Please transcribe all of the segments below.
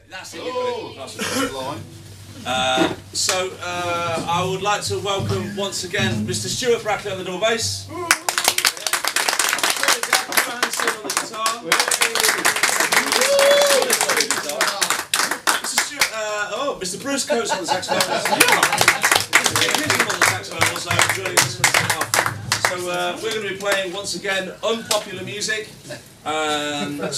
That's it. That's the line. I would like to welcome once again Mr. Stuart Brackley on the double bass. On the guitar. Mr. Bruce Coates on the saxophone. Mr. Jim Hinton on the saxophone also joining us for the second half. So we're going to be playing once again unpopular music. Of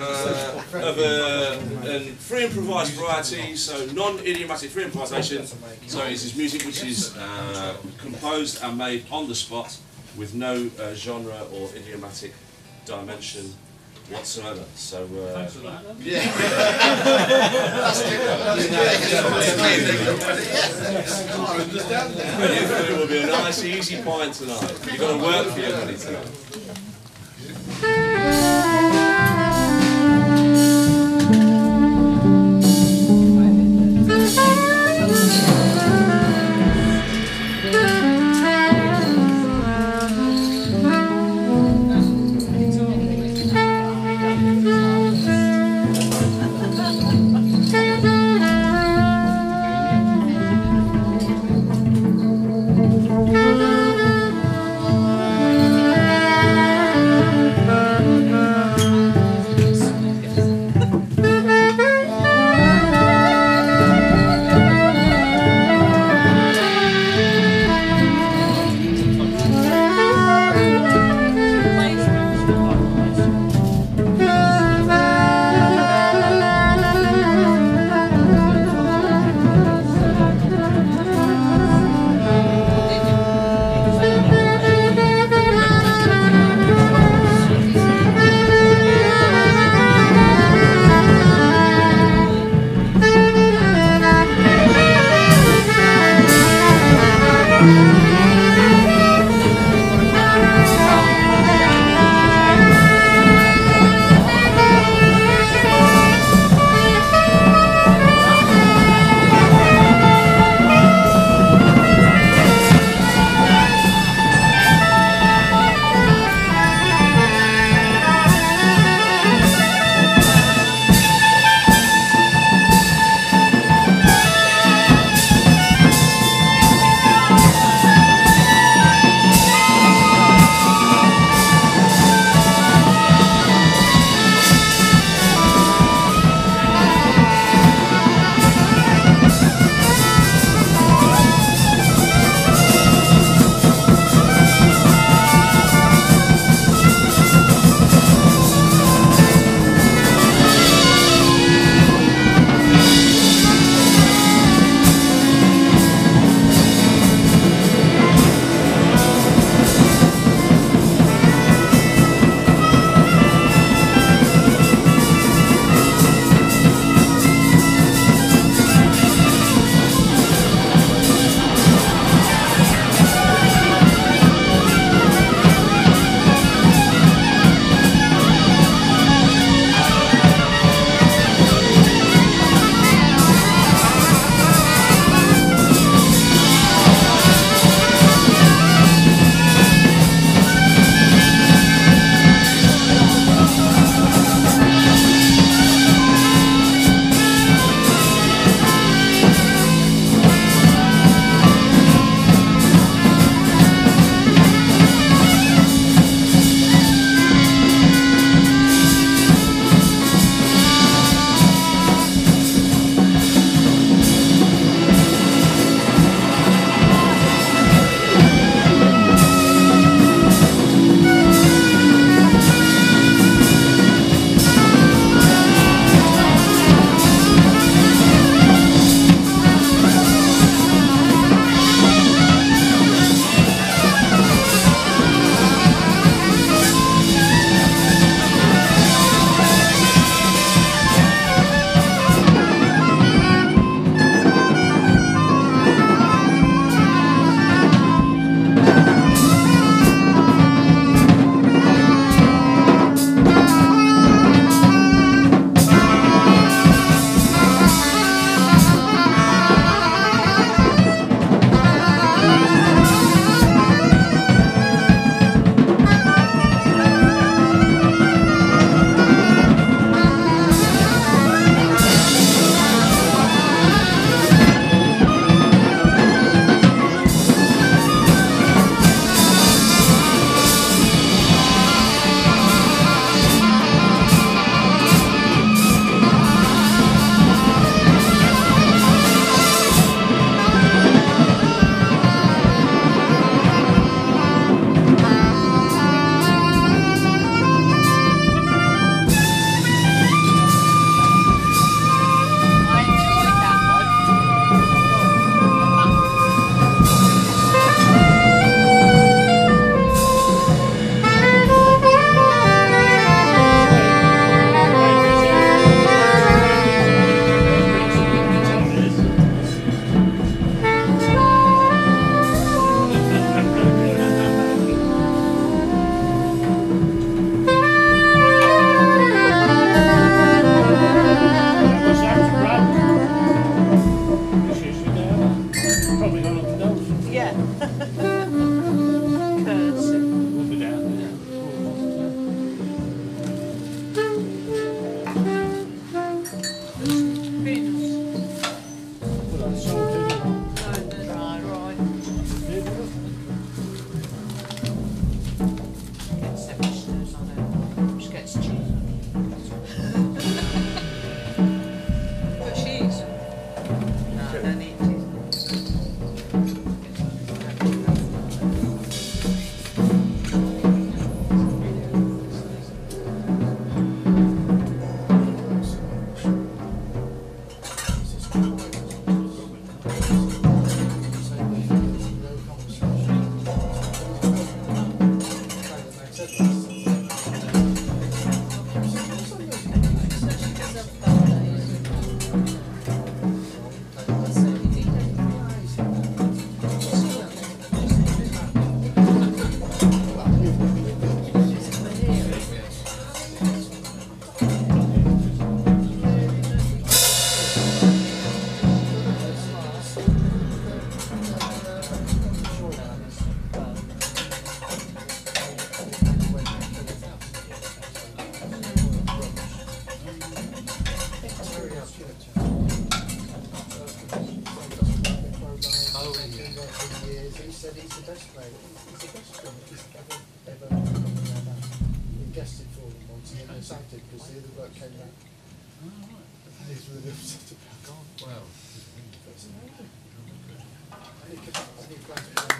free improvised variety, so non-idiomatic free improvisation. So it is music which is composed and made on the spot with no genre or idiomatic dimension whatsoever. So yeah. It will be a nice easy pint tonight. You've got to work for your money tonight. said he's the best player. He's the best drummer he's ever come in our band. We guested for him once and then they sacked him because the other bloke came back. And he's really upset about it. Well, But it's amazing. And he plans to